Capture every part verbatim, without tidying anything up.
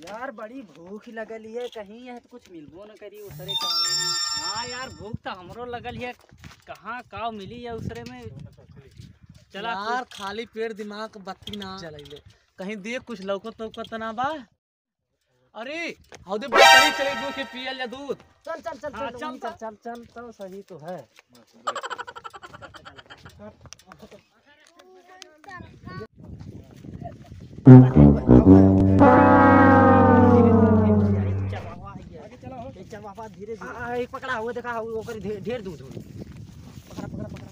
यार बड़ी भूख लगल है, कहीं है तो कुछ मिलबो न करी उसरे कावड़े में। हाँ यार भूख तो हमरो लगल है, कहाँ काव मिली है उसरे में। चला यार खाली पेट दिमाग बत्ती ना जलाइले, कहीं देख कुछ लौकत लौकत ना बा। अरे हौदे बकरी चले दूध के पियल जा दूध। चल चल चल हाँ, चल चल, चल चल चल तो सही तो है। धीरे धीरे पकड़ा हुआ देखा ओकर ढेर दूध हो। पकड़ा पकड़ा पकड़ा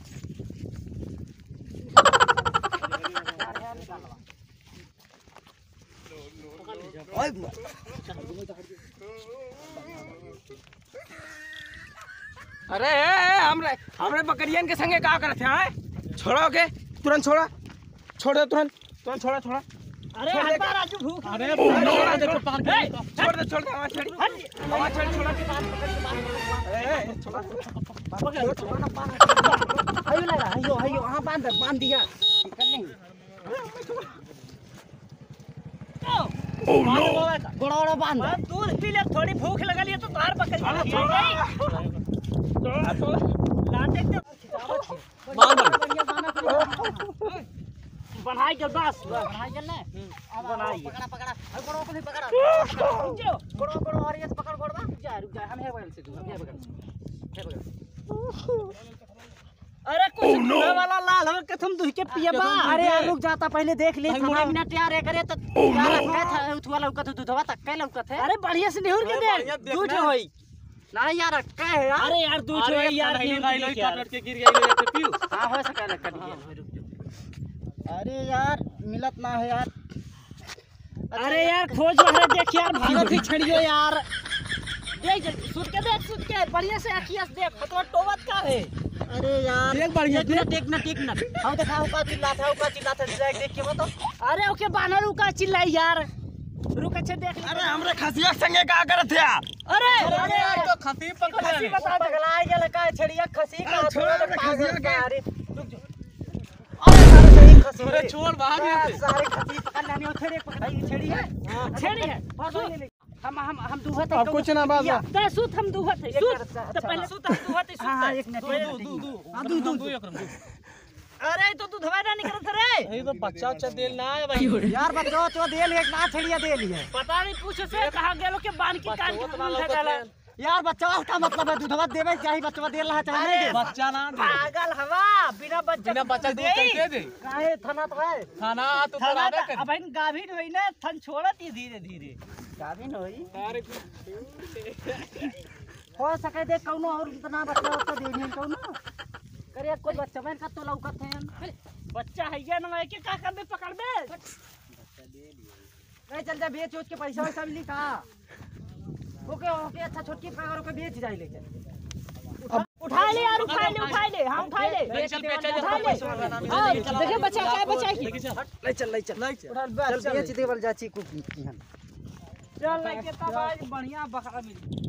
अरे हमरे हमरे बकरियन के संगे का करत है? छोड़ो के तुरंत छोड़ा, छोड़ दे तुरंत तुरंत छोड़ा छोड़ा। अरे हल्का राजू भूख। अरे छोड़ दे तो पान ए, छोड़ दे छोड़ दे आवाज छोड़ी आवाज छोड़ी छोड़ा के बाद ए छोड़ा पकड़ छोड़ा ना पान। आयो लगा आयो आयो हां बांध बांध दिया निकल नहीं। ओह नो गोड़ा गोड़ा बांध। दूध पी ले, थोड़ी भूख लगल है तो तार बकरी छोड़ा छोड़ा लाटे दे बनाई के बस बनाई चल ना बनाई। पकड़ा पकड़ा अरे गोड़ा को भी पकड़ा जो गोड़ा गोड़ा और ये से पकड़ गोड़ा रुक जा रुक जा हम है बगल से तू है बगल है बगल। अरे कुछ दूध वाला लाल हो के तुम दूध के पिए बा। अरे यार रुक जाता पहले देख ले पंद्रह मिनट यार ये करे तो यार क्या था उठवा लौकत दूधवा तक के लौकत है। अरे बढ़िया से निहुर के दे दूध होई। नहीं यार क्या है यार। अरे यार दूध होई यार नहीं गाइलो टैबलेट के गिर गई ले पे पियो। हां हो सके ना कट गया। अरे यार मिलत ना है यार। अरे यार खोज रहे देख यार भागत ही छड़ियो यार। देख जल्दी सुत के देख सुत के बढ़िया से अखिया से देख मतलब टोवत का है। अरे यार देख बढ़िया देख देख ना देख ना हम दिखाओ का चिल्लाता है का चिल्लाता है देख के बता। अरे ओके बानर रुका चिल्लाई यार रुक अच्छे देख। अरे हमरे खसिया संगे का करत है? अरे अरे यार तो खसी पकड़ खसी ले। बता दे पगला गेल का छड़िया खसी का छोड़ा रे खसिया के। अरे रुक जा। अरे सारे सही खसी अरे छोड़ बाहर ये सारे खसी पकड़ लानी और छड़ी पकड़ाई छड़ी है छेड़ी है बस हम हम हम दुहत अब कुछ ना बाबा। ते सुत हम दुहत है एक सुत बार अच्छा, तो पहले सुत हम दुहत है सुत। हां एक मिनट दू दू दू हां दू दू दू एकरम दू। अरे तो तू दवाई ना निकलत रे। ये तो बच्चा बच्चा देल ना है भाई। यार बच्चों तो देल एक ना छड़िया देल है। पता नहीं पूछो से कहां गेलो के बान की कान बच्चा के उतना मुंह लौकत डाला। है। यार बच्चा का मतलब है दूधवा देवे चाहे बच्चा देल रहा चाहे नहीं दे। बच्चा ना दे, पागल हवा बिना बच्चा बिना बच्चा दूध कैसे दे? काहे थाना तो है खाना तो थाना तोड़ावे कर। अब इन गाभिन होई ना थन छोड़त ही धीरे धीरे। गाभिन होई अरे हो सके दे कौनो और इतना बच्चा तो देनी कौनो करे कोई बच्चा बन का तो लौकत है। बच्चा है या ना के का कर दे पकड़ दे। नहीं चल जा बेच उच के पैसा वैसा मिली का ओके ओके अच्छा छोटकी पगारों पे बेच जाए लेके उठा ले यार उठा ले उठा ले हां उठा ले ले चल बेचा जा उठा ले। पैसा वाला ना हाँ, मिले। देखिए बच्चा क्या बच्चा की लेके चल ले चल ले चल ले चल। चल बेच देवल जा चीकू की हम चल लेके तब आज बढ़िया बकरा मिली।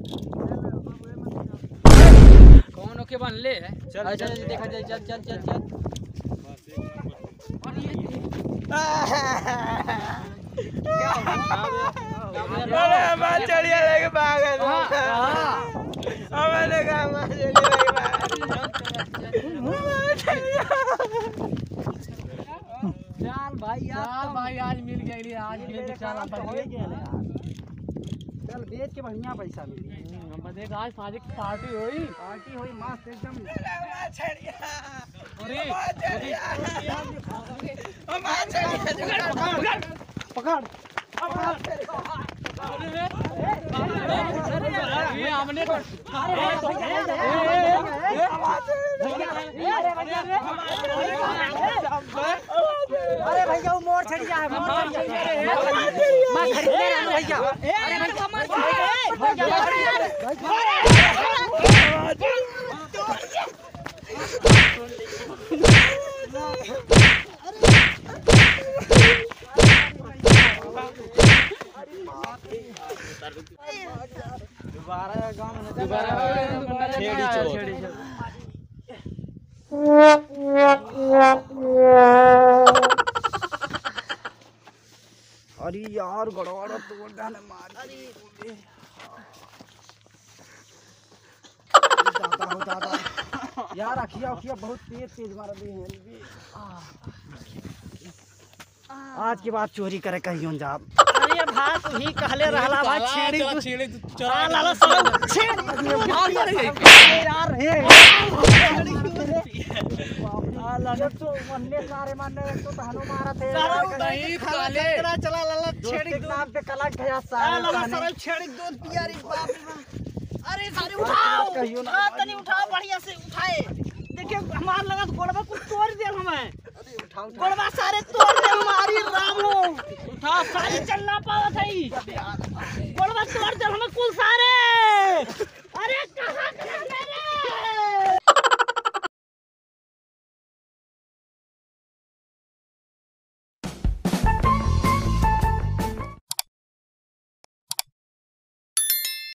कौन ओके बन ले चल चल देखा जाए चल चल चल चल। अरे मां चढ़िया लेके भाग गए। हमने कहा मां चढ़िया लेके चल भाई यार चल भाई आज मिल गई आज मिल के चल अपन हो गया यार चल बेच के बढ़िया पैसा मिली। हम देख आज शादी की पार्टी हुई। पार्टी हुई मस्त एकदम। मां चढ़िया अरे मां चढ़िया पकड़ ये हमने तो अरे भैया वो मोर छड़िया है मोर छड़िया है मैं खरीदने रहा हूं भैया। अरे भैया मर दोबारा गांव में दोबारा छेड़ी चोर। अरे यार यार गड़बड़ तोड़ डाले मार दादा हो दादा यार अखिया अखिया बहुत तेज तेज मार दी है आज के बाद चोरी करे कहीं जा अरे भाई तू ही कहले रहला भाई छेड़ी चला तू छेड़ी तू आ चला लाला सब छेड़ यार हे आ लाला तो मन्ने सारे मारने एक तो तहनो मारा थे नहीं काले चला चला लाला छेड़ी छेड़ी नाम पे कलंक है आ सारे लाला सब छेड़ी दूध पिया रे बाप रे बाप। अरे सारे उठाओ कहियो ना हां तनी उठाओ बढ़िया से उठाए देखिए हमार लगा तो गोड़वा कुछ तोड़ दे हमें गोड़वा सारे तोड़ दे हमारी रामो उठा सारे चलना पावत है गोड़वा तोड़ दे हमें कुल सारे